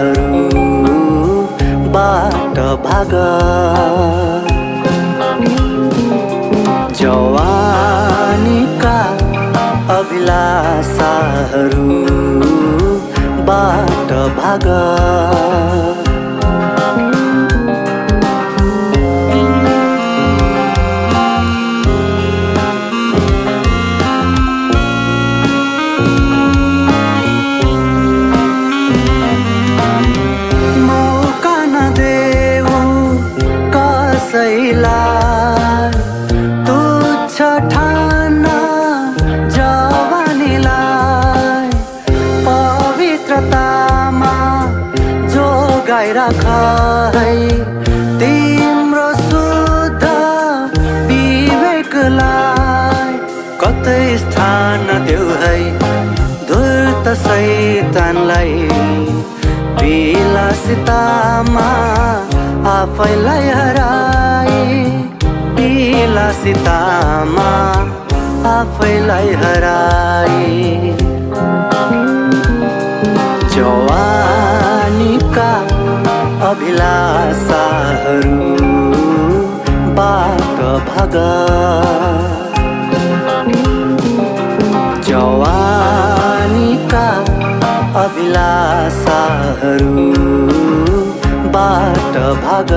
आशाहरूबाट भाग जवानीका अभिलाषाहरूबाट भाग तुच्छ ठान्न जवानीलाई पवित्रतामा जोगाइराख है तिम्रो शुद्ध विवेकलाई कतै स्थान देऊ है धूर्त शैतानलाई विलासितामा आफैलाई हराई विलासितामा आफैलाई हराई जवानीका अभिलाषाहरूबाट भाग जवानीका अभिलाषाहरूबाट भाग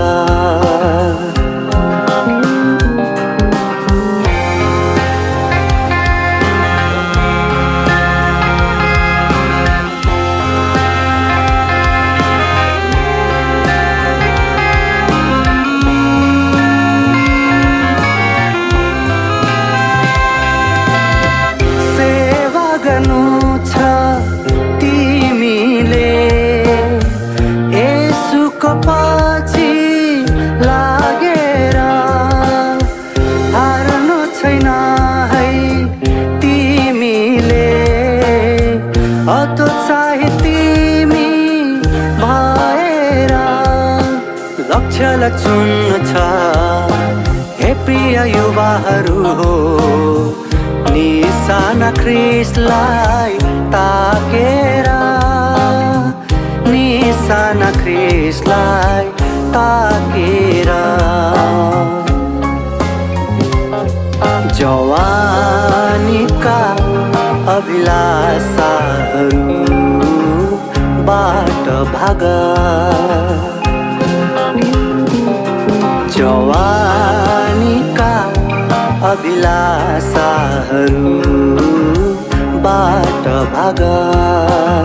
लक्ष्यलाई चुन्नु छ हे प्रिय युवाहरू हो निशाना ख्रिस्टलाई ताकेर निशाना ख्रिस्टलाई ताकेर जवानीका अभिलाषाहरूबाट भाग जवानीका अभिलाषाहरूबाट भाग